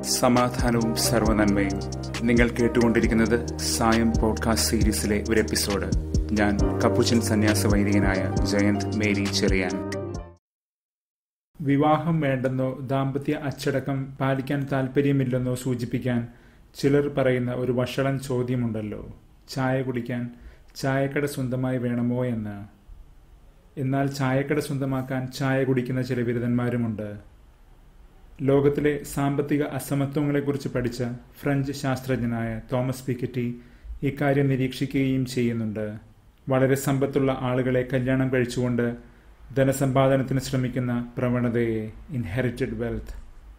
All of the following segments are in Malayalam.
സമാധാനവും സർവ്വനന്മയും. നിങ്ങൾ കേട്ടുകൊണ്ടിരിക്കുന്നത് സായം പോഡ്കാസ്റ്റ് സീരീസിലെ ഒരു എപ്പിസോഡ്. ഞാൻ കപ്പുച്ചൻ സന്യാസ വൈദികനായ ജയന്ത് മേരി ചെറിയാൻ. വിവാഹം വേണ്ടെന്നോ ദാമ്പത്യ അച്ചടക്കം പാലിക്കാൻ താല്പര്യമില്ലെന്നോ സൂചിപ്പിക്കാൻ ചിലർ പറയുന്ന ഒരു വഷളൻ ചോദ്യമുണ്ടല്ലോ, ചായ കുടിക്കാൻ ചായക്കട സ്വന്തമായി വേണമോ എന്ന്. എന്നാൽ ചായക്കട സ്വന്തമാക്കാൻ ചായ കുടിക്കുന്ന ചില ബിരുദന്മാരുമുണ്ട്. ലോകത്തിലെ സാമ്പത്തിക അസമത്വങ്ങളെക്കുറിച്ച് പഠിച്ച ഫ്രഞ്ച് ശാസ്ത്രജ്ഞനായ തോമസ് പിക്കറ്റി ഇക്കാര്യം നിരീക്ഷിക്കുകയും ചെയ്യുന്നുണ്ട്. വളരെ സമ്പത്തുള്ള ആളുകളെ കല്യാണം കഴിച്ചുകൊണ്ട് ധനസമ്പാദനത്തിന് ശ്രമിക്കുന്ന പ്രവണതയെ ഇൻഹെറിറ്റഡ് വെൽത്ത്.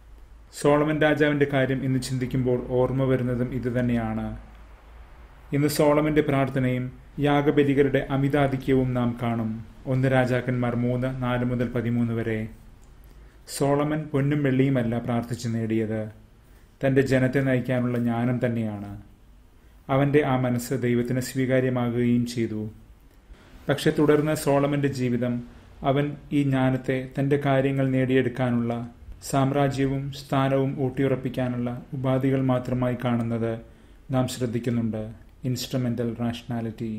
സോളമൻ രാജാവിൻ്റെ കാര്യം ഇന്ന് ചിന്തിക്കുമ്പോൾ ഓർമ്മ വരുന്നതും ഇതുതന്നെയാണ്. ഇന്ന് സോളമന്റെ പ്രാർത്ഥനയും യാഗബലികളുടെ അമിതാധിക്യവും നാം കാണും. 1 രാജാക്കന്മാർ 3:4-13 വരെ. സോളമൻ പൊന്നും വെള്ളിയുമല്ല പ്രാർത്ഥിച്ചു നേടിയത്, തൻ്റെ ജനത്തെ നയിക്കാനുള്ള ജ്ഞാനം തന്നെയാണ്. അവൻ്റെ ആ മനസ്സ് ദൈവത്തിന് സ്വീകാര്യമാകുകയും ചെയ്തു. പക്ഷെ തുടർന്ന് സോളമന്റെ ജീവിതം അവൻ ഈ ജ്ഞാനത്തെ തൻ്റെ കാര്യങ്ങൾ നേടിയെടുക്കാനുള്ള, സാമ്രാജ്യവും സ്ഥാനവും ഊട്ടിയുറപ്പിക്കാനുള്ള ഉപാധികൾ മാത്രമായി കാണുന്നത് നാം ശ്രദ്ധിക്കുന്നുണ്ട്. Instrumental rationality.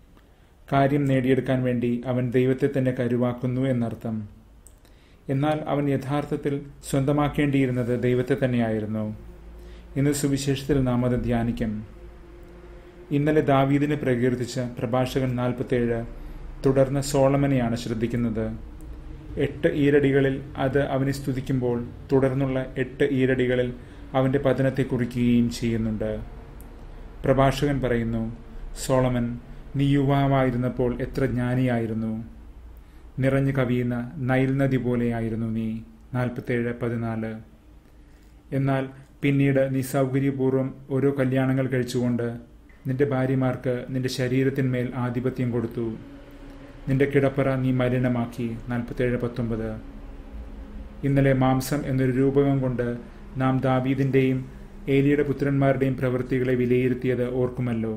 കാര്യം നേടിയെടുക്കാൻ വേണ്ടി അവൻ ദൈവത്തെ തന്നെ കരുവാക്കുന്നു എന്നർത്ഥം. എന്നാൽ അവൻ യഥാർത്ഥത്തിൽ സ്വന്തമാക്കേണ്ടിയിരുന്നത് ദൈവത്തെ തന്നെയായിരുന്നു. ഇന്ന് സുവിശേഷത്തിൽ നാം അത് ധ്യാനിക്കും. ഇന്നലെ ദാവീദിനെ പ്രകീർത്തിച്ച പ്രഭാഷകൻ 47 തുടർന്ന് സോളമനെയാണ് ശ്രദ്ധിക്കുന്നത്. 8 ഈരടികളിൽ അത് അവനെ സ്തുതിക്കുമ്പോൾ തുടർന്നുള്ള 8 ഈരടികളിൽ അവൻ്റെ പതനത്തെ കുറിക്കുകയും ചെയ്യുന്നുണ്ട്. പ്രഭാഷകൻ പറയുന്നു, സോളമൻ, നീ യുവാവായിരുന്നപ്പോൾ എത്ര ജ്ഞാനിയായിരുന്നു, നിറഞ്ഞു കവിയുന്ന നൈൽ നദി പോലെയായിരുന്നു നീ. 47:14. എന്നാൽ പിന്നീട് നീ സൗകര്യപൂർവ്വം ഓരോ കല്യാണങ്ങൾ കഴിച്ചുകൊണ്ട് നിന്റെ ഭാര്യമാർക്ക് നിന്റെ ശരീരത്തിന്മേൽ ആധിപത്യം കൊടുത്തു. നിന്റെ കിടപ്പറ നീ മലിനമാക്കി. 47:19. ഇന്നലെ മാംസം എന്നൊരു രൂപകം കൊണ്ട് നാം ദാവീദിൻ്റെയും ഏലിയുടെ പുത്രന്മാരുടെയും പ്രവൃത്തികളെ വിലയിരുത്തിയത് ഓർക്കുമല്ലോ.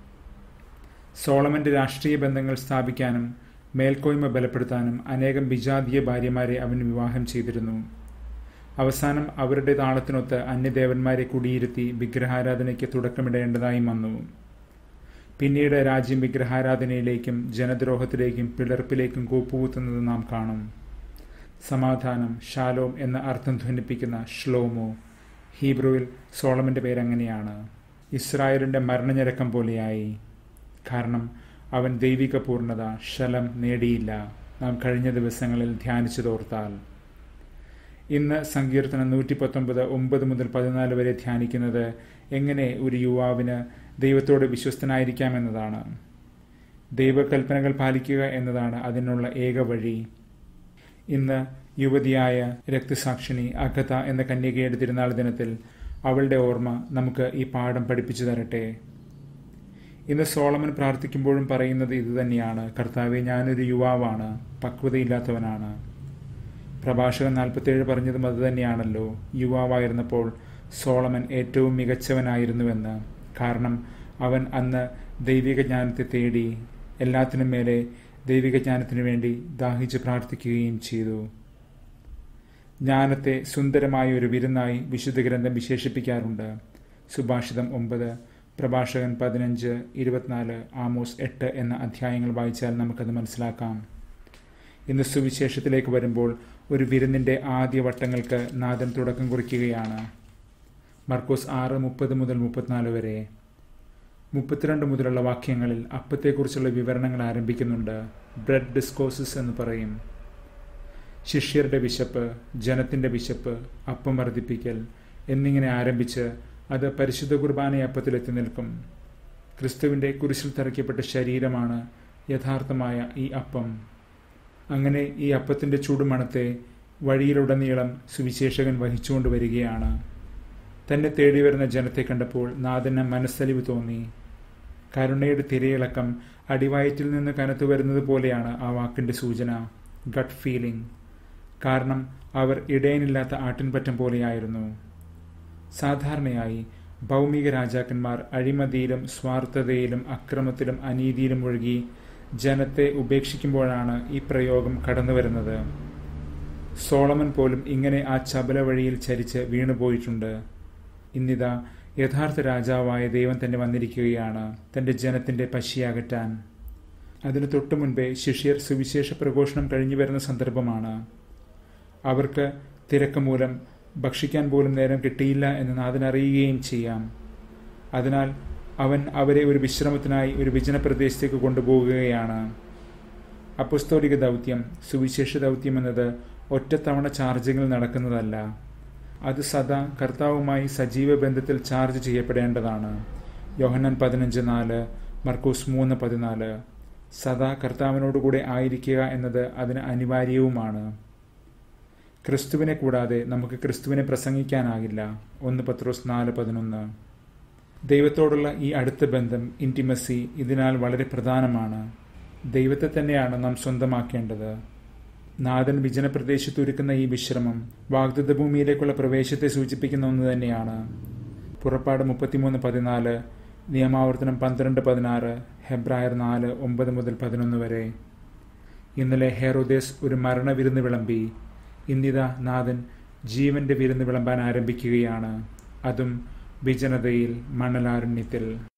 സോളമന്റെ രാഷ്ട്രീയ ബന്ധങ്ങൾ സ്ഥാപിക്കാനും മേൽക്കോയ്മ ബലപ്പെടുത്താനും അനേകം വിജാതീയ ഭാര്യമാരെ അവൻ വിവാഹം ചെയ്തിരുന്നു. അവസാനം അവരുടെ താളത്തിനൊത്ത് അന്യദേവന്മാരെ കുടിയിരുത്തി വിഗ്രഹാരാധനയ്ക്ക് തുടക്കമിടേണ്ടതായും വന്നു. പിന്നീട് രാജ്യം വിഗ്രഹാരാധനയിലേക്കും ജനദ്രോഹത്തിലേക്കും പിളർപ്പിലേക്കും കൂപ്പുകുത്തുന്നത് നാം കാണും. സമാധാനം, ഷാലോം എന്ന അർത്ഥം ധ്വനിപ്പിക്കുന്ന ഷ്ലോമോ, ഹീബ്രുവിൽ സോളമന്റെ പേരങ്ങനെയാണ്. ഇസ്രായേലിൻ്റെ മരണഞ്ഞരക്കം പോലെയായി. കാരണം അവൻ ദൈവിക പൂർണ്ണത, ഷലം നേടിയില്ല. നാം കഴിഞ്ഞ ദിവസങ്ങളിൽ ധ്യാനിച്ചതോർത്താൽ. ഇന്ന് സങ്കീർത്തനം 119 9-14 വരെ ധ്യാനിക്കുന്നത് എങ്ങനെ ഒരു യുവാവിന് ദൈവത്തോട് വിശ്വസ്തനായിരിക്കാമെന്നതാണ്. ദൈവകൽപ്പനകൾ പാലിക്കുക എന്നതാണ് അതിനുള്ള ഏക വഴി. ഇന്ന് യുവതിയായ രക്തസാക്ഷിണി അഗത എന്ന കന്യകയുടെ തിരുനാൾ ദിനത്തിൽ അവളുടെ ഓർമ്മ നമുക്ക് ഈ പാഠം പഠിപ്പിച്ചു തരട്ടെ. ഇന്ന് സോളമൻ പ്രാർത്ഥിക്കുമ്പോഴും പറയുന്നത് ഇതുതന്നെയാണ്, കർത്താവെ, ഞാനൊരു യുവാവാണ്, പക്വതയില്ലാത്തവനാണ്. പ്രഭാഷകൻ 47 പറഞ്ഞതും അതുതന്നെയാണല്ലോ. യുവാവായിരുന്നപ്പോൾ സോളമൻ ഏറ്റവും മികച്ചവനായിരുന്നുവെന്ന്. കാരണം അവൻ അന്ന് ദൈവിക ജ്ഞാനത്തെ തേടി, എല്ലാത്തിനും മേലെ ദൈവിക ജ്ഞാനത്തിനു വേണ്ടി ദാഹിച്ച് പ്രാർത്ഥിക്കുകയും ചെയ്തു. ജ്ഞാനത്തെ സുന്ദരമായ ഒരു വിരുന്നായി വിശുദ്ധ ഗ്രന്ഥം വിശേഷിപ്പിക്കാറുണ്ട്. സുഭാഷിതം 9, പ്രഭാഷകൻ 15, 24, ആമോസ് 8 എന്ന അധ്യായങ്ങൾ വായിച്ചാൽ നമുക്കത് മനസ്സിലാക്കാം. ഇന്ന് സുവിശേഷത്തിലേക്ക് വരുമ്പോൾ ഒരു വിരുന്നിൻ്റെ ആദ്യ വട്ടങ്ങൾക്ക് നാഥൻ തുടക്കം കുറിക്കുകയാണ്. മർക്കോസ് 6:30-34 വരെ. 32 മുതലുള്ള വാക്യങ്ങളിൽ അപ്പത്തെക്കുറിച്ചുള്ള വിവരണങ്ങൾ ആരംഭിക്കുന്നുണ്ട്. ബ്രെഡ് ഡിസ്കോഴ്സസ് എന്ന് പറയും. ശിഷ്യരുടെ വിശപ്പ്, ജനത്തിൻ്റെ വിശപ്പ്, അപ്പം വർദ്ധിപ്പിക്കൽ എന്നിങ്ങനെ ആരംഭിച്ച് അത് പരിശുദ്ധ കുർബാനയപ്പത്തിലെത്തി നിൽക്കും. ക്രിസ്തുവിൻ്റെ കുരിശിൽ തറയ്ക്കപ്പെട്ട ശരീരമാണ് യഥാർത്ഥമായ ഈ അപ്പം. അങ്ങനെ ഈ അപ്പത്തിൻ്റെ ചൂടുമണത്തെ വഴിയിലുടനീളം സുവിശേഷകൻ വഹിച്ചുകൊണ്ട് വരികയാണ്. തന്നെ തേടി വരുന്ന ജനത്തെ കണ്ടപ്പോൾ നാഥന് മനസ്സലിവ് തോന്നി. കരുണയുടെ തിരയിളക്കം അടിവയറ്റിൽ നിന്ന് കനത്തു വരുന്നത് പോലെയാണ് ആ വാക്കിൻ്റെ സൂചന. Gut feeling. കാരണം അവർ ഇടയനില്ലാത്ത ആട്ടിൻപറ്റം പോലെയായിരുന്നു. സാധാരണയായി ഭൗമിക രാജാക്കന്മാർ അഴിമതിയിലും സ്വാർത്ഥതയിലും അക്രമത്തിലും അനീതിയിലും ഒഴുകി ജനത്തെ ഉപേക്ഷിക്കുമ്പോഴാണ് ഈ പ്രയോഗം കടന്നുവരുന്നത്. സോളമൻ പോലും ഇങ്ങനെ ആ ചപല വഴിയിൽ ചരിച്ച് വീണുപോയിട്ടുണ്ട്. ഇന്നിതാ യഥാർത്ഥ രാജാവായ ദൈവം തന്നെ വന്നിരിക്കുകയാണ്, തൻ്റെ ജനത്തിൻ്റെ പശിയകറ്റാൻ. അതിനു തൊട്ടു മുൻപേ ശിഷ്യർ സുവിശേഷ പ്രഘോഷണം കഴിഞ്ഞു വരുന്ന സന്ദർഭമാണ്. അവർക്ക് തിരക്ക് മൂലം ഭക്ഷിക്കാൻ പോലും നേരം കിട്ടിയില്ല എന്ന് നാഥൻ അറിയുകയും ചെയ്യാം. അതിനാൽ അവൻ അവരെ ഒരു വിശ്രമത്തിനായി ഒരു വിജന പ്രദേശത്തേക്ക് കൊണ്ടുപോകുകയാണ്. അപ്പസ്തോലിക ദൗത്യം, സുവിശേഷ ദൗത്യം എന്നത് ഒറ്റത്തവണ ചാർജിങ്ങിൽ നടക്കുന്നതല്ല. അത് സദാ കർത്താവുമായി സജീവ ബന്ധത്തിൽ ചാർജ് ചെയ്യപ്പെടേണ്ടതാണ്. യോഹന്നാൻ 15:4, മർക്കോസ് 3:14. സദാ കർത്താവിനോടുകൂടെ ആയിരിക്കുക എന്നത് അതിന് അനിവാര്യവുമാണ്. ക്രിസ്തുവിനെ കൂടാതെ നമുക്ക് ക്രിസ്തുവിനെ പ്രസംഗിക്കാനാകില്ല. 1 പത്രോസ് 4:11. ദൈവത്തോടുള്ള ഈ അടുത്ത ബന്ധം, ഇൻറ്റിമസി, ഇതിനാൽ വളരെ പ്രധാനമാണ്. ദൈവത്തെ തന്നെയാണ് നാം സ്വന്തമാക്കേണ്ടത്. നാഥൻ വിജനപ്രദേശത്തൊരുക്കുന്ന ഈ വിശ്രമം വാഗ്ദത്ത ഭൂമിയിലേക്കുള്ള പ്രവേശത്തെ സൂചിപ്പിക്കുന്ന ഒന്ന് തന്നെയാണ്. പുറപ്പാട് 33:14, നിയമാവർത്തനം 12:16, ഹെബ്രായർ 4:9-11 വരെ. ഇന്നലെ ഹെറോദേസ് ഒരു മരണവിരുന്ന് വിളമ്പി. ഇന്നിതാ നാഥൻ ജീവന്റെ വിരുന്ന് വിളമ്പാൻ ആരംഭിക്കുകയാണ്, അതും വിജനതയിൽ, മണലാരണ്യത്തിൽ.